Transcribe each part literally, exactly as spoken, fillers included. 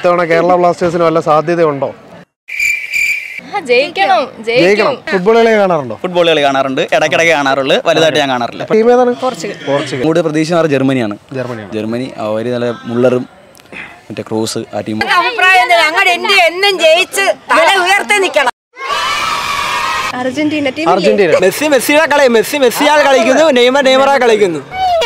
ഇത്തവണ കേരള ബ്ലാസ്റ്റേഴ്സിന് വല്ല സാധ്യതയുണ്ടോ? ജയിക്കണം ജയിക്കണം. ഫുട്ബോൾ കളി കാണാറുണ്ടോ? ഫുട്ബോൾ കളി കാണാറുണ്ട്, ഇടയ്ക്കിടയ്ക്ക് കാണാറുള്ളൂ, വലുതായിട്ട് ഞാൻ കാണാറില്ല. ടീം ഏതാണ്? പോർച്ചുഗൽ. പോർച്ചുഗൽ. കൂടുതൽ പ്രതീക്ഷ ജർമ്മനിയാണ്. ജർമ്മനിയാണ്. ജർമ്മനി അവർ നല്ല മുള്ളറും മറ്റേ ക്രോസ് ആ ടീം. അഭിപ്രായം എന്നും ജയിച്ച് തല ഉയർത്തി നിൽക്കണം. Argentina team. അർജന്റീന. മെസ്സി മെസ്സിയുടെ കളി മെസ്സി മെസ്സിയാൽ കളിക്കുന്നു, നെയ്മർ നെയ്മറാ കളിക്കുന്നു.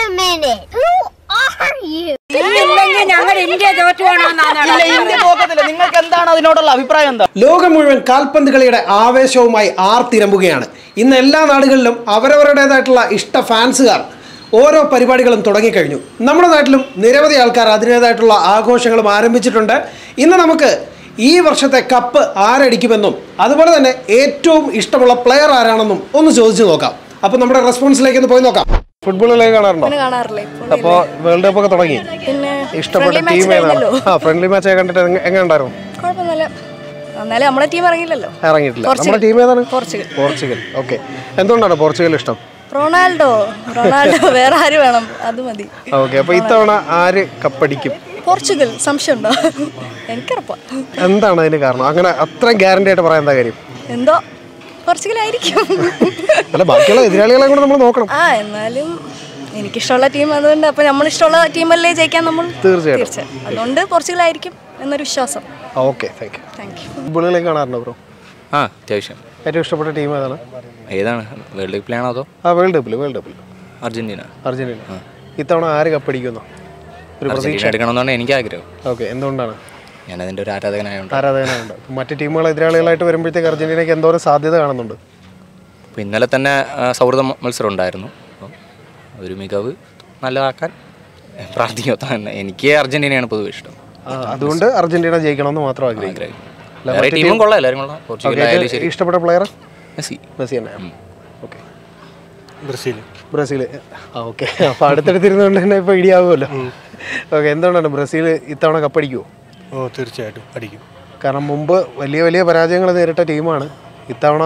നിങ്ങൾക്ക് എന്താണ് അതിനോടുള്ള അഭിപ്രായം? എന്താ? ലോകം മുഴുവൻ കാൽപന്ത് കളിയുടെ ആവേശവുമായി ആർത്തിരമ്പുകയാണ്. ഇന്ന് എല്ലാ നാടുകളിലും അവരവരുടേതായിട്ടുള്ള ഇഷ്ട ഫാൻസുകാർ ഓരോ പരിപാടികളും തുടങ്ങിക്കഴിഞ്ഞു. നമ്മുടെ നാട്ടിലും നിരവധി ആൾക്കാർ അതിൻ്റേതായിട്ടുള്ള ആഘോഷങ്ങളും ആരംഭിച്ചിട്ടുണ്ട്. ഇന്ന് നമുക്ക് ഈ വർഷത്തെ കപ്പ് ആരടിക്കുമെന്നും അതുപോലെ തന്നെ ഏറ്റവും ഇഷ്ടമുള്ള പ്ലെയർ ആരാണെന്നും ഒന്ന് ചോദിച്ചു നോക്കാം. അപ്പോൾ നമ്മുടെ റെസ്പോൺസിലേക്ക് ഒന്ന് പോയി നോക്കാം. ഫുട്ബോളിലേക്ക് കാണാറുണ്ടോ? കാണാറില്ലേ? അപ്പോൾ വേൾഡ് കപ്പ് ഒക്കെ തുടങ്ങി. ഇഷ്ടപ്പെട്ട ടീം ഏതാണ്? ആ ഫ്രണ്ട്ലി മാച്ച് കണ്ടിട്ട് എങ്ങനെ ഉണ്ടായിരുന്നു? കുഴപ്പമൊന്നുമില്ല. എന്നാലും നമ്മുടെ ടീം ഇറങ്ങിയില്ലല്ലോ. ഇറങ്ങിയിട്ടില്ല. നമ്മുടെ ടീം ഏതാണ്? പോർച്ചുഗൽ. പോർച്ചുഗൽ. ഓക്കെ. എന്തുകൊണ്ടാണ് പോർച്ചുഗൽ ഇഷ്ടം? റൊണാൾഡോ. റൊണാൾഡോ വേറെ ആര് വേണം? അത് മതി. ഓക്കെ. അപ്പോൾ ഇത്തവണ ആര് കപ്പടിക്കും? പോർച്ചുഗൽ. സംശയമുണ്ടോ? എനിക്കുറപ്പാ. എന്താണ് അതിന് കാരണം? അങ്ങനെ അത്രയും ഗ്യാരണ്ടി ആയിട്ട് പറയാൻ എന്താ കാര്യം? എന്തോ പോർച്ചുഗലായിരിക്കും. അല്ല, ബാക്കിയുള്ള എതിരാളികളെ കൂടെ നമ്മൾ നോക്കണം. ആ എന്നാലും എനിക്കിഷ്ടമുള്ള ടീം അതുകൊണ്ട് അപ്പോൾ നമ്മളിഷ്ടമുള്ള ടീമല്ലേ ജയിക്കാൻ നമ്മൾ. തീർച്ചയായിട്ടും. അതുകൊണ്ട് പോർച്ചുഗലായിരിക്കും എന്നൊരു വിശ്വാസം. Okay, thank you. Thank you. ഫുട്ബോളിലേക്ക് കാണാറുണ്ടോ ബ്രോ? ആ അത്യാവശ്യം. ഏറ്റവും ഇഷ്ടപ്പെട്ട ടീം ഏതാണ്? ഏതാണ്? വേൾഡ് കപ്പിലാണോ അതോ? ആ വേൾഡ് കപ്പിൽ. വേൾഡ് കപ്പിൽ അർജന്റീന. അർജന്റീന. ഇത്തവണ ആര് കപ്പടിക്കുന്നു? ഒരു പ്രതീക്ഷ എടുക്കണമെന്നാണ് എനിക്ക് ആഗ്രഹം. ഓക്കെ. എന്തുകൊണ്ടാണ്? ഞാനതിൻ്റെ ഒരു ആരാധകനായുണ്ട്. ആരാധകനായുണ്ട്. മറ്റ് ടീമുകൾ എതിരാളികളായിട്ട് വരുമ്പോഴത്തേക്ക് അർജന്റീനയ്ക്ക് എന്തോരം സാധ്യത കാണുന്നുണ്ട്? അപ്പോൾ ഇന്നലെ തന്നെ സൗഹൃദ മത്സരം ഉണ്ടായിരുന്നു. അപ്പം ഒരു മികവ് നല്ലതാക്കാൻ പ്രാർത്ഥിക്കുക തന്നെ. എനിക്ക് അർജന്റീനയാണ് പൊതുവെ ഇഷ്ടം. അതുകൊണ്ട് അർജന്റീന ജയിക്കണമെന്ന് മാത്രം ആഗ്രഹിക്കും. വേറെ ടീമും കൊള്ളാം, എല്ലാവരും കൊള്ളാം. പോർച്ചുഗൽ ആയാലും ശരി. ഇഷ്ടപ്പെട്ട പ്ലെയർ മെസ്സി. മെസ്സി തന്നെയാണ്. ഓക്കെ. ബ്രസീൽ. ബ്രസീൽ. ആ ഓക്കെ. അപ്പോൾ അടുത്തടുത്തിരുന്നുകൊണ്ട് തന്നെ ഇപ്പോൾ ഇടിയാവുമല്ലോ. ഓക്കെ. എന്തുകൊണ്ടാണ് ബ്രസീൽ ഇത്തവണ കപ്പടിക്കുമോ? ഓ തീർച്ചയായിട്ടും അടിക്കും. കാരണം മുമ്പ് വലിയ വലിയ പരാജയങ്ങൾ നേരിട്ട ടീമാണ്. ഇത്തവണ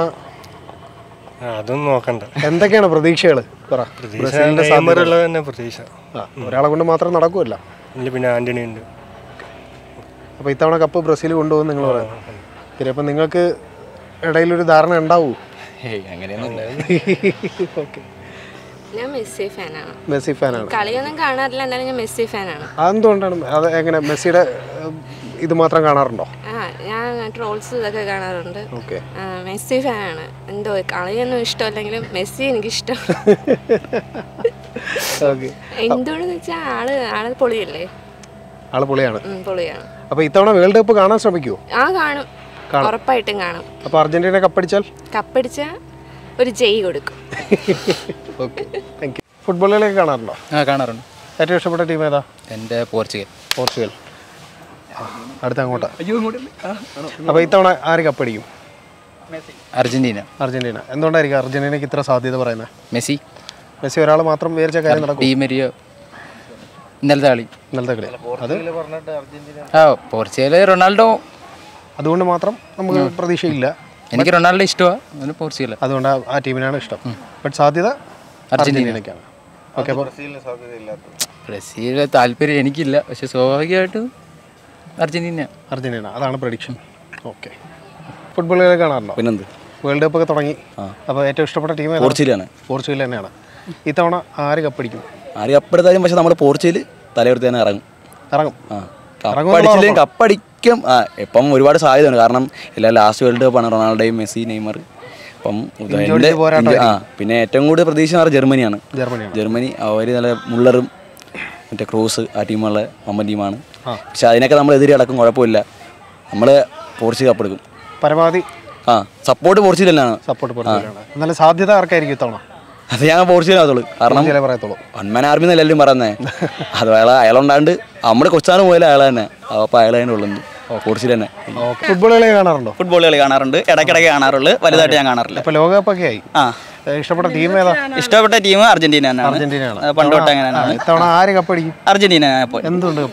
അതൊന്നും നോക്കണ്ട. എന്തൊക്കെയാണ് പ്രതീക്ഷകൾ? പറ. തന്നെ പ്രതീക്ഷ. ആ ഒരാളെ കൊണ്ട് മാത്രം നടക്കുമല്ല. ഇല്ല, പിന്നെ ആന്റണി ഉണ്ട്. അപ്പോൾ ഇത്തവണ കപ്പ് ബ്രസീൽ കൊണ്ടുപോകും നിങ്ങൾ പറയുന്നത്. പിന്നെ അപ്പം നിങ്ങൾക്ക് ഇടയിലൊരു ധാരണ ഉണ്ടാവൂ? അങ്ങനെയൊന്നും. ഞാൻ മെസ്സി ഫാനാണ്. മെസ്സി ഫാനാണ്. കളിയൊന്നും കാണാറില്ല, എന്നാലും ഞാൻ മെസ്സി ഫാനാണ്. അതെന്തുകൊണ്ടാണ്? അത് എങ്ങനെ മെസ്സിയുടെ ഇത് മാത്രം കാണാറുണ്ടോ? ആ ഞാൻ ട്രോൾസ് ഇതൊക്കെ കാണാറുണ്ട്. ഓക്കെ. മെസ്സി ഫാനാണ്. എന്തോ കളിയൊന്നും ഇഷ്ടമല്ലെങ്കിലും മെസ്സി എനിക്കിഷ്ടം. എന്തുകൊണ്ടെന്ന് വെച്ചാൽ ആള് ആള് പൊളിയല്ലേ. ആള് പൊളിയാണ്. പൊളിയാണ്. അപ്പൊ ഇത്തവണ വേൾഡ് കപ്പ് കാണാൻ ശ്രമിക്കുമോ? ആ കാണും, ഉറപ്പായിട്ടും കാണും. അപ്പൊ അർജന്റീന കപ്പടിച്ചാൽ? കപ്പടിച്ചാൽ ഒരു ജയ് കൊടുക്കും. Okay, thank you. ഫുട്ബോളിലേക്ക് കാണാറുണ്ടോ? ആ കാണാറുണ്ട്. ഏറ്റവും ഇഷ്ടപ്പെട്ട ടീം ഏതാ? എൻ്റെ പോർച്ചുഗൽ. പോർച്ചുഗൽ. അടുത്ത അങ്ങോട്ടാ. അപ്പോൾ ഇത്തവണ ആര് കപ്പടിക്കും? അർജന്റീന. അർജന്റീന. എന്തുകൊണ്ടായിരിക്കും അർജന്റീനയ്ക്ക് ഇത്ര സാധ്യത പറയുന്നത്? മെസ്സി. മെസ്സി ഒരാൾ മാത്രം വിചാരിച്ച കാര്യം നടക്കും. ടീമരിയോ ഇന്നലത്തെ കളി. ഇന്നലത്തെ കളി അത് ആ പോർച്ചുഗൽ റൊണാൾഡോ. അതുകൊണ്ട് മാത്രം നമുക്ക് പ്രതീക്ഷയില്ല. എനിക്ക് റൊണാൾഡോ ഇഷ്ടമാണ്, പോർച്ചുഗൽ. അതുകൊണ്ട് ആ ടീമിനാണ് ഇഷ്ടം. ബട്ട് സാധ്യത അർജന്റീനയ്ക്കാണ്. ഓക്കെ. അപ്പോൾ ബ്രസീലിലെ താല്പര്യം എനിക്കില്ല, പക്ഷെ സ്വാഭാവികമായിട്ടും അർജന്റീന. അർജന്റീന അതാണ് പ്രഡിക്ഷൻ. ഓക്കെ. ഫുട്ബോളിലേക്ക് കാണാറുണ്ടോ? പിന്നെന്ത്? വേൾഡ് കപ്പ് ഒക്കെ തുടങ്ങി. അപ്പോൾ ഏറ്റവും ഇഷ്ടപ്പെട്ട ടീം പോർച്ചുഗലാണ്. പോർച്ചുഗൽ തന്നെയാണ്. ഇത്തവണ ആര് കപ്പടിക്കും? ആര് കപ്പെടുത്താലും പക്ഷെ നമ്മുടെ പോർച്ചുഗൽ തലയുയർത്തി തന്നെ ഇറങ്ങും. ഇറങ്ങും. ആ കപ്പടിച്ചില്ലെങ്കിൽ കപ്പടിക്കും. ആ ഇപ്പം ഒരുപാട് സാധ്യതയുണ്ട്. കാരണം എല്ലാ ലാസ്റ്റ് വേൾഡ് കപ്പാണ് റൊണാൾഡോയും മെസ്സി നെയ്മർ. അപ്പം ആ പിന്നെ ഏറ്റവും കൂടുതൽ പ്രതീക്ഷ ജർമ്മനിയാണ്. ജർമ്മനി അവർ നല്ല മുള്ളറും മറ്റേ ക്രോസ് ആ ടീമുള്ള അമ്മ ടീമാണ്. പക്ഷെ അതിനൊക്കെ നമ്മൾ എതിരെ അടക്കം കുഴപ്പമില്ല. നമ്മൾ പോർച്ചുഗൽ കപ്പെടുക്കും പരമാവധി. ആ സപ്പോർട്ട് പോർച്ചുഗൽ തന്നെയാണ്. സപ്പോർട്ട് പോർച്ചുഗലാണ്. നല്ല സാധ്യത ആർക്കായിരിക്കും ഇത്തവണ? അത് ഞാൻ പോർച്ചുഗൽ ആകത്തുള്ളൂ. കാരണം വൺമാൻ ആർമി എന്നല്ല എല്ലാവരും പറയുന്നത്. അത് അയാൾ അയാളുണ്ടാണ്ട് നമ്മുടെ കൊച്ചാണ് പോയാലും അയാൾ തന്നെ. അപ്പോൾ അയാൾ തന്നെ ഉള്ളത് പോർച്ചുഗൽ തന്നെ. ഫുട്ബോൾ കളി കാണാറുണ്ടോ? ഫുട്ബോൾ കളി കാണാറുണ്ട്, ഇടയ്ക്കിടയ്ക്ക് കാണാറുള്ളൂ, വലുതായിട്ട് ഞാൻ കാണാറില്ല. ഇപ്പോൾ ലോകകപ്പ് ഒക്കെ ആയി. ആ ഇഷ്ടപ്പെട്ട ടീം ഏതാ? ഇഷ്ടപ്പെട്ട ടീം അർജന്റീന തന്നെയാണ്. അർജന്റീനയാണ്. പണ്ടോട്ട് അങ്ങനെയാണ്. ഇത്തവണ ആര് കപ്പടിക്കും? അർജന്റീന. എന്തുകൊണ്ട് കപ്പടിക്കും?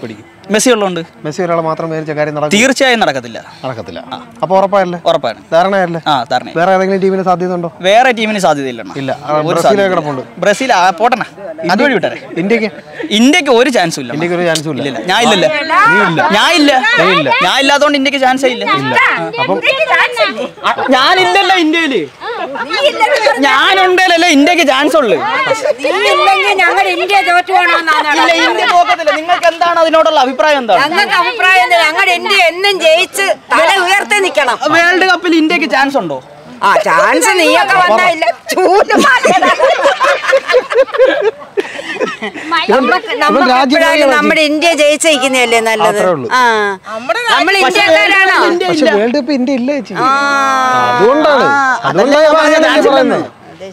മെസ്സി ഉള്ളതുകൊണ്ട്. മെസ്സി ഒരാളെ മാത്രം മേടിച്ച കാര്യം നടക്കും? തീർച്ചയായും നടക്കത്തില്ല. നടക്കത്തില്ല. അപ്പോൾ ഉറപ്പായല്ലേ? ഉറപ്പാണ്. ധാരണയല്ലേ? ആ ധാരണ. വേറെ ഏതെങ്കിലും ടീമിന് സാധ്യത ഉണ്ടോ? വേറെ ടീമിന് സാധ്യതയില്ല. ഇല്ല. ബ്രസീൽ കിടപ്പുണ്ട്. ബ്രസീൽ പോട്ടണ അതുവഴി വിട്ടേ. ഇന്ത്യക്ക് ഇന്ത്യക്ക് ഒരു ചാൻസും ഇല്ല. ഇന്ത്യക്ക് ഒരു ചാൻസും ഇല്ല. ഞാൻ ഇല്ലല്ലോ. ഞാൻ ഇല്ല. ഞാൻ ഇല്ലാത്തതുകൊണ്ട് ഇന്ത്യക്ക് ചാൻസേ ഇല്ല. അപ്പം ഞാനില്ലല്ലോ ഇന്ത്യയില്. ഞാനുണ്ടല്ലേ ഇന്ത്യക്ക് ചാൻസ് ഉള്ളു. ഞങ്ങൾ ഇന്ത്യ തോറ്റു ഇല്ല, ഇന്ത്യ തോക്കത്തില്ല. നിങ്ങൾക്ക് എന്താണ് അതിനോടുള്ള അഭിപ്രായം? എന്താണ് ഞങ്ങൾക്ക് അഭിപ്രായം? ഞങ്ങൾ ഇന്ത്യ എന്നും ജയിച്ച് തല ഉയർത്തി നിൽക്കണം. വേൾഡ് കപ്പിൽ ഇന്ത്യക്ക് ചാൻസ് ഉണ്ടോ? ആ ചാൻസ് നീയൊക്കെ വന്നില്ല. നമ്മുടെ ഇന്ത്യ ജയിച്ചിരിക്കുന്നതല്ലേ നല്ലത്. ആ നമ്മൾ ഇന്ത്യക്കാരാണോ? വേൾഡ് കപ്പ് ഇന്ത്യ ഇല്ല ചേച്ചി. അതുകൊണ്ടാണ് അതുകൊണ്ടാണ്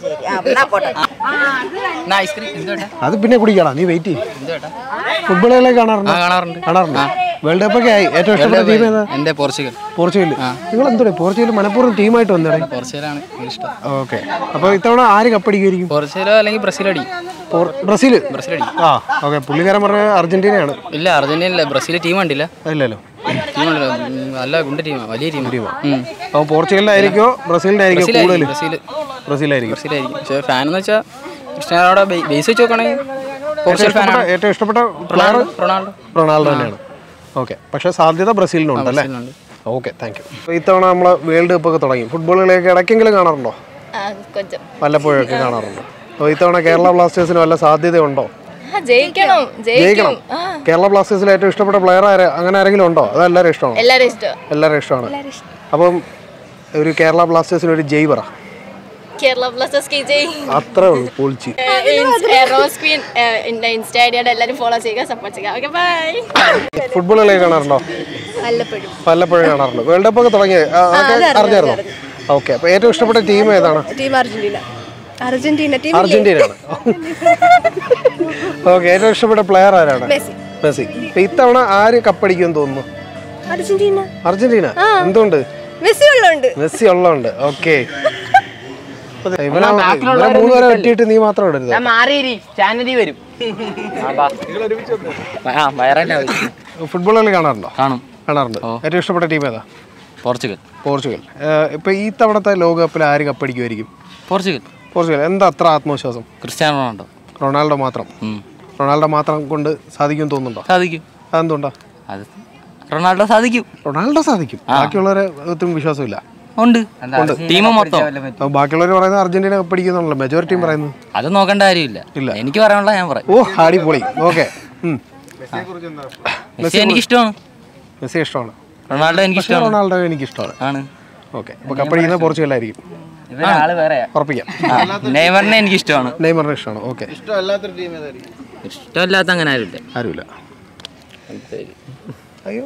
അത് പിന്നെ കുടിക്കണം. നീ വെയിറ്റ് ചെയ്യും. ഫുട്ബോൾ കളി കാണാറുണ്ട്? കാണാറുണ്ട്. വേൾഡ് കപ്പ് ഒക്കെ ആയി. ഏറ്റവും ഇഷ്ടപ്പെട്ട ടീം ഏതാ? എന്റെ പോർച്ചുഗൽ. പോർച്ചുഗൽ. നിങ്ങൾ എന്തോ പോർച്ചുഗൽ മനഃപൂർവ്വം ടീമായിട്ട് വന്നേ? പോർച്ചുഗലാണ് ഇഷ്ടം. ഓക്കെ. അപ്പോൾ ഇത്തവണ ആര് കപ്പടിക്കുമായിരിക്കും? പോർച്ചുഗലോ അല്ലെങ്കിൽ ബ്രസീൽ അടി. ബ്രസീൽ. ബ്രസീൽ അടി. ആ ഓക്കെ. പുള്ളിക്കാരൻ പറഞ്ഞ അർജന്റീനയാണ്. ഇല്ല, അർജന്റീന ബ്രസീൽ ടീം കണ്ടില്ല. ഇല്ലല്ലോ. ടീം നല്ല ഗുണ്ട ടീമാണ്, വലിയ ടീം. അപ്പോൾ പോർച്ചുഗലിന്റെ ആയിരിക്കോ ബ്രസീലിന്റെ ആയിരിക്കും കൂടുതൽ? ബ്രസീൽ. ബ്രസീലായിരിക്കും. ബ്രസീലായിരിക്കും. പക്ഷേ ഫാൻ എന്ന് വെച്ചാൽ ക്രിസ്ത്യാനോയുടെ ബേസ് വെച്ച് നോക്കുകയാണെങ്കിൽ പോർച്ചുഗൽ ഫാനാണ്. ഏറ്റവും ഇഷ്ടപ്പെട്ട പ്ലെയർ റൊണാൾഡോ. റൊണാൾഡോ തന്നെയാണ്. ഓക്കെ. പക്ഷേ സാധ്യത ബ്രസീലിനുണ്ട് അല്ലേ? Okay, thank you. അപ്പോൾ ഇത്തവണ നമ്മൾ വേൾഡ് കപ്പ് ഒക്കെ തുടങ്ങി. ഫുട്ബോളുകളൊക്കെ ഇടയ്ക്കെങ്കിലും കാണാറുണ്ടോ? വല്ലപ്പോഴൊക്കെ കാണാറുണ്ടോ? അപ്പോൾ ഇത്തവണ കേരള ബ്ലാസ്റ്റേഴ്സിന് വല്ല സാധ്യതയുണ്ടോ? ജയിക്കണം. ജയിക്കണം. കേരള ബ്ലാസ്റ്റേഴ്സിൽ ഏറ്റവും ഇഷ്ടപ്പെട്ട പ്ലെയർ ആര്? അങ്ങനെ ആരെങ്കിലും ഉണ്ടോ? അത് എല്ലാവരും ഇഷ്ടമാണോ? എല്ലാവരും ഇഷ്ടമാണ്. അപ്പം ഒരു കേരള ബ്ലാസ്റ്റേഴ്സിന് ഒരു ജയ് പറ. കേരള ബ്ലാസ്റ്റേഴ്സ് കി ജയ്. അത്രേ ഉള്ളൂ. പൊളിച്ച്. റോസ് ക്വീൻ ഇൻസ്റ്റാ ഐഡിയുടെ എല്ലാവരും ഫോളോ ചെയ്യുക, സപ്പോർട്ട് ചെയ്യുക. Okay, by. ഫുട്ബോൾ കളി കാണാറുണ്ടോ? വല്ലപ്പോഴും. വല്ലപ്പോഴും കാണാറുണ്ട്. വേൾഡ് കപ്പ് ഒക്കെ തുടങ്ങി അറിഞ്ഞായിരുന്നോ? ഓക്കെ. അപ്പോൾ ഏറ്റവും ഇഷ്ടപ്പെട്ട ടീം ഏതാണ്? Team Argentina. അർജന്റീന ടീം അർജന്റീനയാണ്. ഓക്കെ. ഏറ്റവും ഇഷ്ടപ്പെട്ട പ്ലെയർ ആരാണ്? മെസ്സി. മെസ്സി. ഇത്തവണ ആര് കപ്പടിക്കുമെന്ന് തോന്നുന്നു? അർജന്റീന. അർജന്റീന. എന്തുകൊണ്ട്? മെസ്സി ഉള്ളതുകൊണ്ട്. മെസ്സി ഉള്ളതുകൊണ്ട്. ഓക്കെ. മൂന്നുപേരെ വെട്ടിയിട്ട് നീ മാത്രം ഇടരുത്. ഫുട്ബോൾ കളി കാണാറുണ്ടോ? കാണും. കാണാറുണ്ട്. ഏറ്റവും ഇഷ്ടപ്പെട്ട ടീം ഏതാ? പോർച്ചുഗൽ. പോർച്ചുഗൽ. ഇപ്പൊ ഈ തവണത്തെ ലോകകപ്പിൽ ആര് കപ്പടിക്കുമായിരിക്കും? പോർച്ചുഗൽ. പോർച്ചുഗൽ. എന്താ അത്ര ആത്മവിശ്വാസം? Cristiano Ronaldo. റൊണാൾഡോ മാത്രം. റൊണാൾഡോ മാത്രം കൊണ്ട് സാധിക്കും തോന്നുന്നുണ്ടോ? സാധിക്കും. അതെന്തുകൊണ്ടാ? അത് റൊണാൾഡോ സാധിക്കും. റൊണാൾഡോ സാധിക്കും. ബാക്കിയുള്ളവരെ ഒത്തിരി വിശ്വാസമില്ല. ഉണ്ട്. ടീം മൊത്തം. ബാക്കിയുള്ളവർ പറയുന്നത് അർജന്റീന കപ്പടിക്കുന്നുള്ളൂ, മെജോറിറ്റിയും പറയുന്നത്. അത് നോക്കേണ്ട കാര്യമില്ല. ഇല്ല, എനിക്ക് പറയാനുള്ള ഞാൻ പറയാം. ഓ അടിപൊളി. ഓക്കെ. മെസ്സി എനിക്ക് ഇഷ്ടമാണ്. മെസ്സി ഇഷ്ടമാണ്. റൊണാൾഡോ എനിക്ക് ഇഷ്ടമാണ്. റൊണാൾഡോ എനിക്ക് ഇഷ്ടമാണ്. ആണ്. ഓക്കെ. അപ്പോൾ കപ്പടിക്കുന്നത് പോർച്ചുഗലായിരിക്കും. ഉറപ്പിക്കാം. നെയ്മറിനെ എനിക്ക് ഇഷ്ടമാണ്. നെയ്മറിനെ ഇഷ്ടമാണ്. ഓക്കെ. ഇഷ്ടമല്ലാത്തൊരു ടീം ഏതായിരിക്കും? ഇഷ്ടമല്ലാത്ത അങ്ങനെ ആരുമില്ല. ആരുമില്ല. അയ്യോ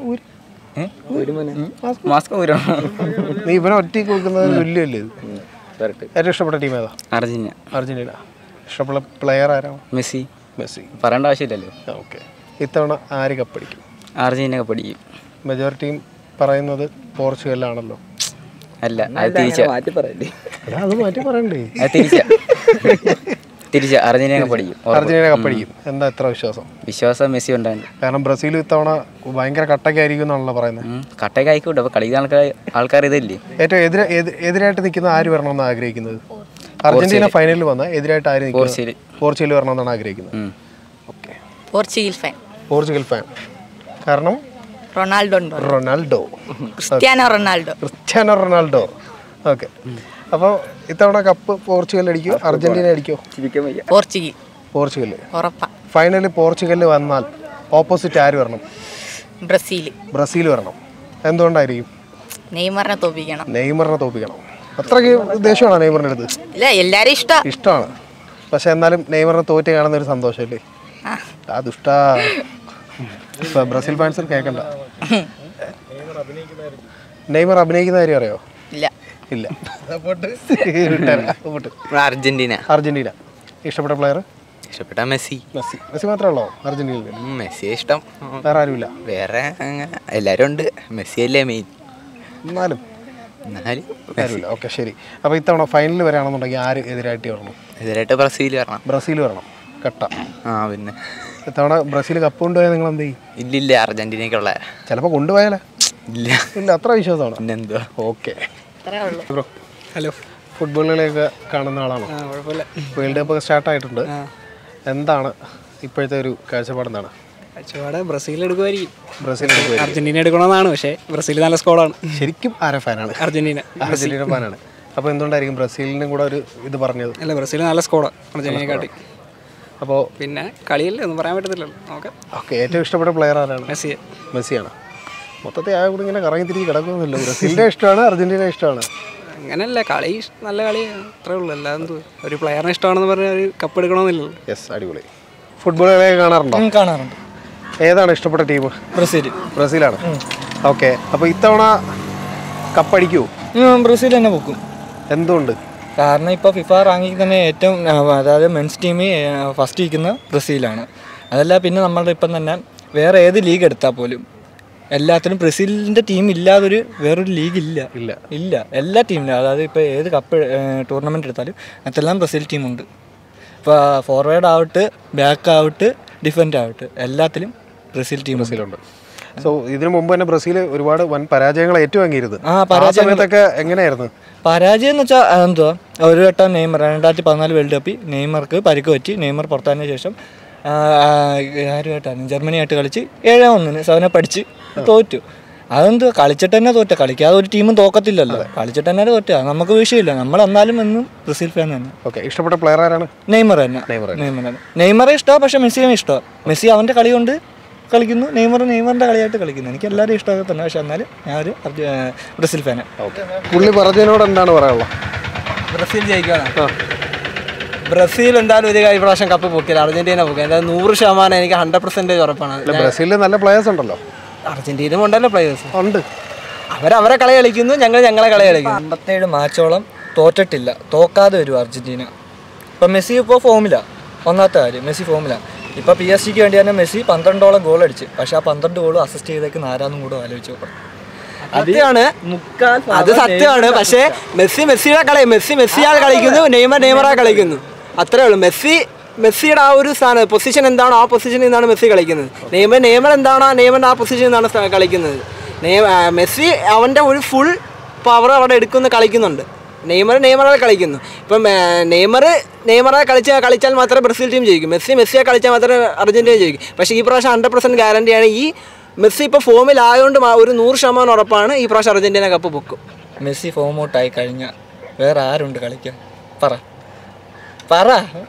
നീ ഇവനെ ഒറ്റയ്ക്ക് കൊടുക്കുന്നത് വലിയല്ലേ ഇത്? ഏറ്റവും ഇഷ്ടപ്പെട്ട ടീം ഏതാ? അർജന്റീന. അർജന്റീന. ഇഷ്ടപ്പെട്ട പ്ലെയർ ആരാണ്? മെസ്സി. മെസ്സി. പറയേണ്ട ആവശ്യമില്ലല്ലോ. ഓക്കെ. ഇത്തവണ ആര് കപ്പടിക്കും? അർജന്റീന കപ്പടിക്കും. മെജോറിറ്റിയും പറയുന്നത് പോർച്ചുഗലാണല്ലോ. അല്ല, അത് തിരിച്ചാ. അത് മാറ്റി പറയണ്ടേ? തിരിച്ച് അർജന്റീന കപ്പടിക്കും. അർജന്റീന കപ്പടിക്കും. എന്താ എത്ര വിശ്വാസം? വിശ്വാസം മെസ്സി ഉണ്ടായിരുന്നു. കാരണം ബ്രസീൽ ഇത്തവണ ഭയങ്കര കട്ടക്കായിരിക്കും എന്നാണല്ലോ പറയുന്നത്. കട്ടക്ക് ആയിക്കോട്ടെ. അപ്പൊ കളിക്കുന്ന ആൾക്കാർ ആൾക്കാർ ഇതല്ലേ ഏറ്റവും എതിരെ എതിരായിട്ട് നിൽക്കുന്ന ആര് വരണമെന്ന് ആഗ്രഹിക്കുന്നത്? അർജന്റീന ഫൈനലിൽ വന്ന എതിരായിട്ട് ആര് നിൽക്കുന്നത്? പോർച്ചുഗൽ വരണമെന്നാണ് ആഗ്രഹിക്കുന്നത്. Okay. Portugal fan. Portugal fan. കാരണം Ronaldo. Ronaldo. Cristiano Ronaldo. Cristiano Ronaldo. Okay. അപ്പോൾ ഇത്തവണ കപ്പ് പോർച്ചുഗൽ അടിക്കോ അർജന്റീന അടിക്കോ? പോർച്ചുഗൽ. പോർച്ചുഗൽ ഫൈനലിൽ പോർച്ചുഗലിൽ വന്നാൽ ഓപ്പോസിറ്റ് ആര് വരണം? ബ്രസീൽ. ബ്രസീൽ വരണം. എന്തുകൊണ്ടായിരിക്കും? നെയ്മറിനെ തോപ്പിക്കണം. നെയ്മറിനെ തോപ്പിക്കണം. അത്രയ്ക്ക് ദേഷ്യമാണോ നെയ്മറിൻ്റെ അടുത്ത്? ഇല്ല, എല്ലാവരും ഇഷ്ടം ഇഷ്ടമാണ്. പക്ഷെ എന്നാലും നെയ്മറിനെ തോറ്റ് കാണുന്ന ഒരു സന്തോഷമല്ലേ? ആ ദുഷ്ടാ. ഇപ്പം ബ്രസീൽ ഫാൻസിൽ കേൾക്കണ്ട. നെയ്മർ അഭിനയിക്കുന്ന കാര്യം അറിയോ? ഇല്ല. ഇല്ല. അർജന്റീന. അർജന്റീന. ഇഷ്ടപ്പെട്ട പ്ലെയർ? ഇഷ്ടപ്പെട്ട മെസ്സി. മെസ്സി. മെസ്സി മാത്രമേ ഉള്ളോ അർജന്റീനയിൽ? മെസ്സിയെ ഇഷ്ടം. വേറെ ആരുമില്ല? വേറെ എല്ലാവരും ഉണ്ട്. മെസ്സി അല്ലേ മെയിൻ. എന്നാലും ആരുമില്ല. ഓക്കെ, ശരി. അപ്പോൾ ഇത്തവണ ഫൈനലിൽ വരാണെന്നുണ്ടെങ്കിൽ ആര് എതിരായിട്ട് വരണം? എതിരായിട്ട് ബ്രസീൽ വരണം. ബ്രസീൽ വരണം. കട്ട. ആ പിന്നെ ഇത്തവണ ബ്രസീൽ കപ്പ് കൊണ്ടുപോയാൽ നിങ്ങൾ എന്ത് ചെയ്യും? ഇല്ലില്ല, അർജന്റീനയ്ക്കുള്ള ചിലപ്പോൾ കൊണ്ടുപോയാലേ? ഇല്ല ഇല്ല, അത്ര വിശ്വാസമാണ്. പിന്നെന്താ. ഓക്കെ. ബ്രോ ഹലോ, ഫുട്ബോളുകളെയൊക്കെ കാണുന്ന ആളാണോ? കുഴപ്പമില്ല. വേൾഡ് കപ്പ് ഒക്കെ സ്റ്റാർട്ടായിട്ടുണ്ട്. എന്താണ് ഇപ്പോഴത്തെ ഒരു കാഴ്ചപ്പാട്? എന്താണ് കാഴ്ചപ്പാട്? ബ്രസീൽ എടുക്കുമായിരിക്കും. ബ്രസീൽ എടുക്കുമായിരിക്കും. അർജന്റീന എടുക്കണമെന്നാണ്, പക്ഷേ ബ്രസീൽ നല്ല സ്കോഡാണ്. ശരിക്കും ആരെ ഫാനാണ്? അർജന്റീന. അർജന്റീന ഫാനാണ്. അപ്പോൾ എന്തുകൊണ്ടായിരിക്കും ബ്രസീലിനും കൂടെ ഒരു ഇത് പറഞ്ഞത്? അല്ല, ബ്രസീൽ നല്ല സ്കോഡാണ് അർജന്റീനയെ കാട്ടി. അപ്പോൾ പിന്നെ കളിയല്ലേ, ഒന്നും പറയാൻ പറ്റത്തില്ലല്ലോ. Okay okay. ഏറ്റവും ഇഷ്ടപ്പെട്ട പ്ലെയർ ആരാണ്? മെസ്സി. മെസ്സിയാണ്. മൊത്തത്തിൽ ആ കൂടി ഇങ്ങനെ കറങ്ങി തിരിച്ച് കിടക്കുന്നില്ല. ബ്രസീലിൻ്റെ ഇഷ്ടമാണ്, അർജന്റീന ഇഷ്ടമാണ്. അങ്ങനെയല്ല, കളി നല്ല കളിയാണ്, അത്രേ ഉള്ളൂ. അല്ലാതെ ഒരു പ്ലെയറിനെ ഇഷ്ടമാണെന്ന് പറഞ്ഞാൽ ഒരു കപ്പ് എടുക്കണമെന്നില്ലല്ലോ. യെസ്, അടിപൊളി. ഫുട്ബോളുകളൊക്കെ കാണാറുണ്ടോ? കാണാറുണ്ട്. ഏതാണ് ഇഷ്ടപ്പെട്ട ടീം? ബ്രസീൽ. ബ്രസീലാണ്. ഓക്കെ. അപ്പോൾ ഇത്തവണ കപ്പടിക്കുമോ? ബ്രസീൽ തന്നെ പൊക്കും. എന്തുകൊണ്ട്? കാരണം ഇപ്പോൾ ഫിഫ റാങ്കിൽ തന്നെ ഏറ്റവും, അതായത് മെൻസ് ടീമിൽ ഫസ്റ്റ് ഇരിക്കുന്ന ബ്രസീലാണ്. അതല്ല, പിന്നെ നമ്മളുടെ ഇപ്പം തന്നെ വേറെ ഏത് ലീഗ് എടുത്താൽ പോലും എല്ലാത്തിനും ബ്രസീലിൻ്റെ ടീം ഇല്ലാതൊരു വേറൊരു ലീഗ് ഇല്ല. ഇല്ല ഇല്ല എല്ലാ ടീമിലും, അതായത് ഇപ്പോൾ ഏത് കപ്പ് ടൂർണമെൻറ്റ് എടുത്താലും അതെല്ലാം ബ്രസീൽ ടീമുണ്ട്. ഇപ്പോൾ ഫോർവേഡ് ആവട്ടെ, ബാക്ക് ആവട്ടെ, ഡിഫൻഡ് ആവട്ടെ, എല്ലാത്തിലും ബ്രസീൽ ടീം ബ്രസീലുണ്ട്. സോ ഇതിനു മുമ്പ് തന്നെ ബ്രസീൽ ഒരുപാട് വൻ പരാജയങ്ങൾ ഏറ്റുവാങ്ങിയിരുന്നു. ആ പരാജയങ്ങളൊക്കെ എങ്ങനെയായിരുന്നു? പരാജയം എന്ന് വെച്ചാൽ എന്തുവാ, ഒരു വട്ടം നെയ്മർ രണ്ടായിരത്തി പതിനാല് വേൾഡ് കപ്പിൽ നെയ്മർക്ക് പരിക്ക് പറ്റി. നെയ്മർ പുറത്തായതിനു ശേഷം ആരുമായിട്ടാണ് ജർമ്മനിയായിട്ട് കളിച്ച് ഏഴേ ഒന്നിന് സെവനെ പഠിച്ച് തോറ്റു. അതെന്ത്, കളിച്ചിട്ട് തന്നെ തോറ്റ, കളിക്കാതെ ഒരു ടീമും തോക്കത്തില്ലല്ലോ, കളിച്ചിട്ട് തന്നെ തോറ്റ. നമുക്ക് വിഷയമില്ല, നമ്മൾ എന്നാലും എന്നും ബ്രസീൽ ഫാൻ തന്നെ. ഓക്കെ. ഇഷ്ടപ്പെട്ട പ്ലെയർ ആരാണ്? നെയ്മർ തന്നെ. നെയ്മർ തന്നെ. നെയ്മറെ ഇഷ്ടമാണ്, പക്ഷേ മെസ്സിയും ഇഷ്ടമാണ്. മെസ്സി അവൻ്റെ കളി കൊണ്ട് കളിക്കുന്നു, നെയ്മർ നെയ്മറിൻ്റെ കളിയായിട്ട് കളിക്കുന്നു. എനിക്ക് എല്ലാവരും ഇഷ്ടമൊക്കെ തന്നെ, പക്ഷേ എന്നാലും ഞാനൊരു ബ്രസീൽ ഫാനാണ്. ഓക്കെ. പുള്ളി പറഞ്ഞതിനോട് എന്താണ് പറയാനുള്ളത്? ബ്രസീൽ ജയിക്കാനാണ്. ബ്രസീൽ എന്തായാലും ഒരു ഈ പ്രാവശ്യം കപ്പ് പൊക്കില്ല, അർജന്റീന പൊക്കി. എന്തായാലും നൂറ് ശതമാനം എനിക്ക് ഹൺഡ്രഡ് പെർസെൻറ്റേജ് ഉറപ്പാണ്. ബ്രസീലിൽ നല്ല പ്ലേയേഴ്സ് ഉണ്ടല്ലോ. അർജന്റീന ഉണ്ടല്ലോ പ്ലേയേഴ്സ് ഉണ്ട്. അവരവരെ കളി കളിക്കുന്നു, ഞങ്ങൾ ഞങ്ങളെ കളി കളിക്കുന്നു. അമ്പത്തേഴ് മാച്ചോളം തോറ്റിട്ടില്ല, തോക്കാതെ വരും അർജന്റീന. ഇപ്പം മെസ്സി ഇപ്പോൾ ഫോമില, ഒന്നാമത്തെ കാര്യം മെസ്സി ഫോമില. ഇപ്പോൾ പി എസ് സിക്ക് വേണ്ടി തന്നെ മെസ്സി പന്ത്രണ്ടോളം ഗോൾ അടിച്ച്, പക്ഷേ ആ പന്ത്രണ്ട് ഗോൾ അസിസ്റ്റ് ചെയ്തേക്കുന്ന ആരാന്നും കൂടെ ആലോചിച്ച് നോക്കണം. അതാണ് അത് സത്യമാണ്. പക്ഷേ മെസ്സി മെസ്സിയുടെ കളി മെസ്സി മെസ്സിയാൽ കളിക്കുന്നു, നെയ്മർ നെയ്മറാ കളിക്കുന്നു, അത്രേ ഉള്ളൂ. മെസ്സി മെസ്സിയുടെ ആ ഒരു സ്ഥാനം പൊസിഷൻ എന്താണോ ആ പൊസിഷനിൽ നിന്നാണ് മെസ്സി കളിക്കുന്നത്. നെയ്മർ നെയ്മർ എന്താണോ ആ നെയ്മറിൻ്റെ ആ പൊസിഷനിൽ നിന്നാണ് കളിക്കുന്നത്. മെസ്സി അവൻ്റെ ഒരു ഫുൾ പവർ അവിടെ എടുക്കുന്ന കളിക്കുന്നുണ്ട്. നെയ്മർ നെയ്മറെ കളിക്കുന്നു. ഇപ്പം നെയ്മർ നെയ്മറെ കളിച്ച് കളിച്ചാൽ മാത്രമേ ബ്രസീൽ ടീം ജയിക്കും. മെസ്സി മെസ്സിയെ കളിച്ചാൽ മാത്രമേ അർജന്റീന ജയിക്കും. പക്ഷേ ഈ പ്രാവശ്യം ഹൺഡ്രഡ് പെർസെൻറ്റ് ഗ്യാരണ്ടിയാണ്. ഈ മെസ്സി ഇപ്പോൾ ഫോമിലായതുകൊണ്ട് ഒരു നൂറ് ശതമാനം ഉറപ്പാണ് ഈ പ്രാവശ്യം അർജന്റീന കപ്പ് പൊക്കും. മെസ്സി ഫോം ഔട്ടായി കഴിഞ്ഞാൽ വേറെ ആരുണ്ട് കളിക്കാൻ? പറ പറ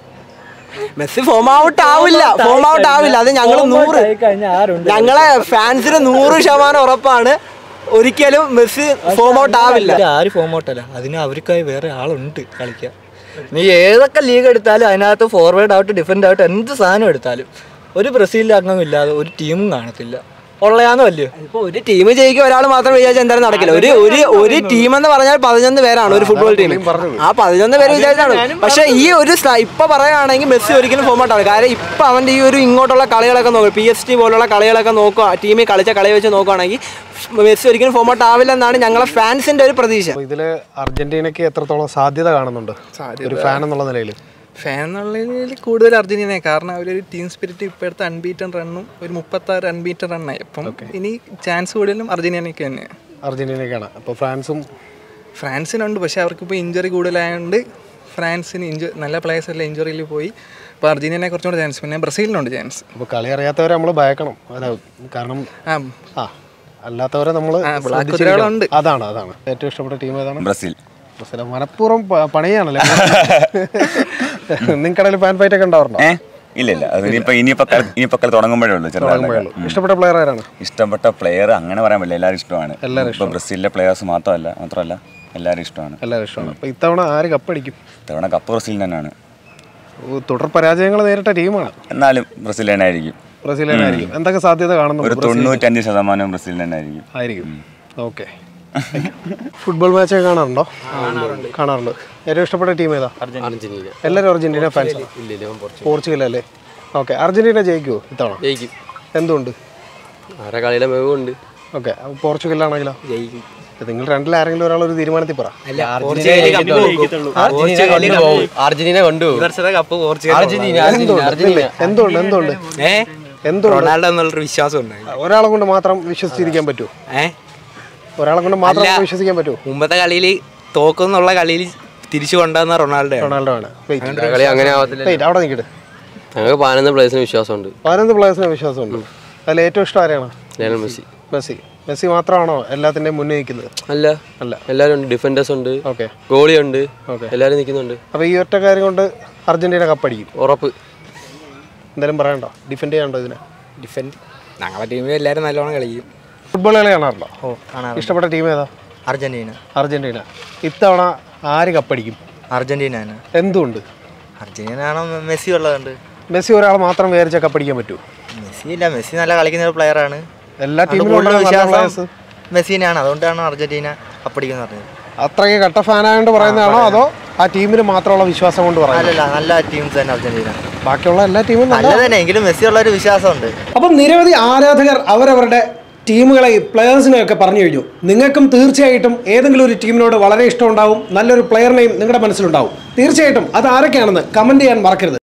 മെസ്സി ഫോം ഔട്ട് ആവില്ല, ഫോം ഔട്ട് ആവില്ല. അത് ഞങ്ങൾ നൂറ് ഞങ്ങളെ ഫാൻസിന് നൂറ് ശതമാനം ഉറപ്പാണ്. ഒരിക്കലും മെസ്സി ഫോം ഔട്ട് ആവില്ല. ആര് ഫോം ഔട്ടല്ല, അതിന് അവർക്കായി വേറെ ആളുണ്ട് കളിക്കാൻ. നീ ഏതൊക്കെ ലീഗ് എടുത്താലും അതിനകത്ത് ഫോർവേഡ് ആവട്ടെ, ഡിഫൻഡ് ആവട്ടെ, എന്ത് സാധനം എടുത്താലും ഒരു ബ്രസീലിൽ അംഗമില്ലാതെ ഒരു ടീമും കാണത്തില്ല. ഉള്ളയാന്ന് വല്ലയോ? ഇപ്പൊ ഒരു ടീം ജയിക്കും ഒരാൾ മാത്രം വിചാരിച്ചാൽ എന്തായാലും നടക്കില്ല. ഒരു ഒരു ഒരു ടീം എന്ന് പറഞ്ഞാൽ പതിനൊന്ന് പേരാണ് ഒരു ഫുട്ബോൾ ടീം. ആ പതിനൊന്ന് പേര് വിചാരിച്ചാണ്. പക്ഷെ ഈ ഒരു ഇപ്പൊ പറയുകയാണെങ്കിൽ മെസ്സി ഒരിക്കലും ഫോം ഔട്ട് ആണ്. കാരണം ഇപ്പൊ അവന്റെ ഈ ഒരു ഇങ്ങോട്ടുള്ള കളികളൊക്കെ നോക്കും, പി എസ് ടി പോലുള്ള കളികളൊക്കെ നോക്കുക, ടീമിൽ കളിച്ച കളി വെച്ച് നോക്കുകയാണെങ്കിൽ മെസ്സി ഒരിക്കലും ഫോം ഔട്ട് ആവില്ല എന്നാണ് ഞങ്ങളെ ഫാൻസിന്റെ ഒരു പ്രതീക്ഷ. ഇതില് അർജന്റീനയ്ക്ക് എത്രത്തോളം സാധ്യത കാണുന്നുണ്ട് ഒരു ഫാൻ എന്നുള്ള നിലയിൽ? ഫാൻ എന്നുള്ളതിൽ കൂടുതൽ അർജന്റീന, കാരണം അവരൊരു ടീം സ്പിരിറ്റ് ഇപ്പോൾ എടുത്ത അൺബീറ്റൺ റണ്ണും ഒരു മുപ്പത്താറ് അൺബീറ്റൺ റണ്ണായി. അപ്പം ഇനി ചാൻസ് കൂടുതലും അർജന്റീനയ്ക്ക് തന്നെയാണ്. അർജന്റീനയ്ക്കാണ്. അപ്പോൾ ഫ്രാൻസും ഫ്രാൻസിനുണ്ട്, പക്ഷേ അവർക്കിപ്പോൾ ഇഞ്ചറി കൂടുതലായതുകൊണ്ട് ഫ്രാൻസിന് ഇഞ്ച നല്ല പ്ലേയേഴ്സ് എല്ലാം ഇഞ്ചറിയിൽ പോയി. അപ്പോൾ അർജന്റീനയെ കുറച്ചുകൂടെ ചാൻസ്, പിന്നെ ബ്രസീലിനുണ്ട് ചാൻസ്. അപ്പോൾ കളി അറിയാത്തവരെ നമ്മൾ ഭയക്കണം, അല്ല കാരണം ആ അല്ലാത്തവരെ നമ്മൾ ഉണ്ട്. അതാണ് അതാണ് ഏറ്റവും ഇഷ്ടപ്പെട്ട ടീം ഏതാണ്? ബ്രസീൽ. ബ്രസീൽ മനഃപൂർവ്വം പണിയാണല്ലേ? നിങ്ങൾക്കിടയിൽ ഫാൻ ഫൈറ്റ് ഒക്കെ ഉണ്ടാവാറുണ്ടോ? ഇല്ല ഇല്ല, അത് ഇനിയിപ്പോൾ ഇനിയിപ്പോൾ ഇനിയിപ്പോൾ കളി തുടങ്ങുമ്പോഴേ ഉള്ളൂ. ഇഷ്ടപ്പെട്ട പ്ലെയർ ആരാണ്? ഇഷ്ടപ്പെട്ട പ്ലെയർ അങ്ങനെ പറയാൻ പറ്റില്ല, എല്ലാവരും ഇഷ്ടമാണ്. ഇപ്പോൾ ബ്രസീലിലെ പ്ലെയേഴ്സ് മാത്രമല്ല മാത്രമല്ല എല്ലാവരും ഇഷ്ടമാണ്. എല്ലാവരും ഇഷ്ടമാണ്. അപ്പോൾ ഇത്തവണ ആര് കപ്പടിക്കും? ഇത്തവണ കപ്പ് ബ്രസീൽ തന്നെയാണ്. തുടർ പരാജയങ്ങൾ നേരിട്ട ടീമാണ്, എന്നാലും ബ്രസീൽ തന്നെ ആയിരിക്കും. ബ്രസീൽ തന്നെ ആയിരിക്കും. എന്തൊക്കെ സാധ്യത കാണുന്നു? ഒരു തൊണ്ണൂറ്റഞ്ച് ശതമാനം ബ്രസീൽ തന്നെ ആയിരിക്കും ആയിരിക്കും ഓക്കെ. ഫുട്ബോൾ മാച്ച് കാണാറുണ്ടോ? കാണാറുണ്ട്. ഏറ്റവും ഇഷ്ടപ്പെട്ട ടീം ഏതാ? അർജന്റീന. എല്ലാവരും അർജന്റീന ഫാൻസ്? പോർച്ചുഗൽ അല്ലേ? ഓക്കെ. അർജന്റീന ജയിക്കുമോ ഇത്തവണ? ജയിക്കും. എന്തുകൊണ്ട്? ആരെ കളിയുടെ മികവുണ്ട്. ഓക്കെ. പോർച്ചുഗലാണെങ്കിലോ? ജയിക്കും. നിങ്ങൾ രണ്ടിൽ ആരെങ്കിലും ഒരാൾ ഒരു തീരുമാനത്തിൽ പറ. അർജന്റീന കൊണ്ടുപോകും. എന്തുകൊണ്ട് എന്തുകൊണ്ട് എന്തുകൊണ്ട് റൊണാൾഡോ എന്നുള്ളൊരു വിശ്വാസം ഉണ്ട്. ഒരാളെ കൊണ്ട് മാത്രം വിശ്വസിച്ചിരിക്കാൻ പറ്റുമോ? ഏഹ് ഒരാളെ കൊണ്ട് മാത്രം വിശ്വസിക്കാൻ പറ്റുമോ? മുമ്പത്തെ കളിയിൽ തോക്കുന്നുള്ള കളിയിൽ തിരിച്ചു കൊണ്ടുവന്ന റൊണാൾഡോ റൊണാൾഡോ ആണ്. കളി അങ്ങനെ ആവത്തില്ല. അവിടെ നിൽക്കട്ടെ. ഞങ്ങൾക്ക് പതിനൊന്ന് പ്ലേയേഴ്സിന് വിശ്വാസമുണ്ട്. പതിനൊന്ന് പ്ലേയേഴ്സിന് വിശ്വാസമുണ്ട്. അതിൽ ഏറ്റവും ഇഷ്ടം ആരെയാണ്? Lionel Messi. മെസ്സി. മെസ്സി മാത്രമാണോ എല്ലാത്തിൻ്റെയും മുന്നേ നിൽക്കുന്നത്? അല്ല അല്ല എല്ലാവരും ഉണ്ട്. ഡിഫൻഡേഴ്സ് ഉണ്ട്, ഓക്കെ, ഗോളി ഉണ്ട്, എല്ലാവരും നിൽക്കുന്നുണ്ട്. അപ്പോൾ ഈ ഒറ്റ കാര്യം കൊണ്ട് അർജന്റീന കപ്പടിക്കും ഉറപ്പ്. എന്തായാലും പറയണ്ടോ? ഡിഫെൻഡ് ചെയ്യാണ്ടോ ഇതിനെ? ഡിഫൻഡ് ഞങ്ങളുടെ ടീമിൽ എല്ലാവരും നല്ലോണം കളിക്കും. ഫുട്ബോൾ കളി കാണാറുണ്ടോ? ഓ കാണാറുണ്ട്. ഇഷ്ടപ്പെട്ട ടീം ഏതാ? അർജന്റീന. അർജന്റീന. ഇത്തവണ ആര് കപ്പടിക്കും? അർജന്റീന. എന്തുകൊണ്ട്? അർജന്റീന ആണോ? മെസ്സി ഉള്ളതുണ്ട്. മെസ്സി ഒരാൾ മാത്രം വിചാരിച്ചാൽ കപ്പടിക്കാൻ പറ്റുമോ? മെസ്സി ഇല്ല, മെസ്സി നല്ല കളിക്കുന്ന ഒരു പ്ലെയർ ആണ്. എല്ലാ ടീമിലും വിശ്വാസം മെസ്സിനാണ്, അതുകൊണ്ടാണ് അർജന്റീന കപ്പടിക്കുന്നത് പറഞ്ഞത്. അത്രയ്ക്ക് കട്ട ഫാനായോണ്ട് പറയുന്നതാണോ അതോ ആ ടീമിന് മാത്രമുള്ള വിശ്വാസം കൊണ്ട് പറയുന്നത്? അല്ലല്ല, നല്ല ടീംസ് തന്നെ അർജന്റീന. ബാക്കിയുള്ള എല്ലാ ടീമും നല്ല തന്നെ, എങ്കിലും മെസ്സി ഉള്ള ഒരു വിശ്വാസമുണ്ട്. അപ്പം നിരവധി ആരാധകർ അവരവരുടെ ടീമുകളെയും പ്ലെയേഴ്സിനെയും ഒക്കെ പറഞ്ഞു കഴിഞ്ഞു. നിങ്ങൾക്കും തീർച്ചയായിട്ടും ഏതെങ്കിലും ഒരു ടീമിനോട് വളരെ ഇഷ്ടമുണ്ടാവും, നല്ലൊരു പ്ലെയറിനെയും നിങ്ങളുടെ മനസ്സിലുണ്ടാവും. തീർച്ചയായിട്ടും അത് ആരൊക്കെയാണെന്ന് കമൻറ്റ് ചെയ്യാൻ മറക്കരുത്.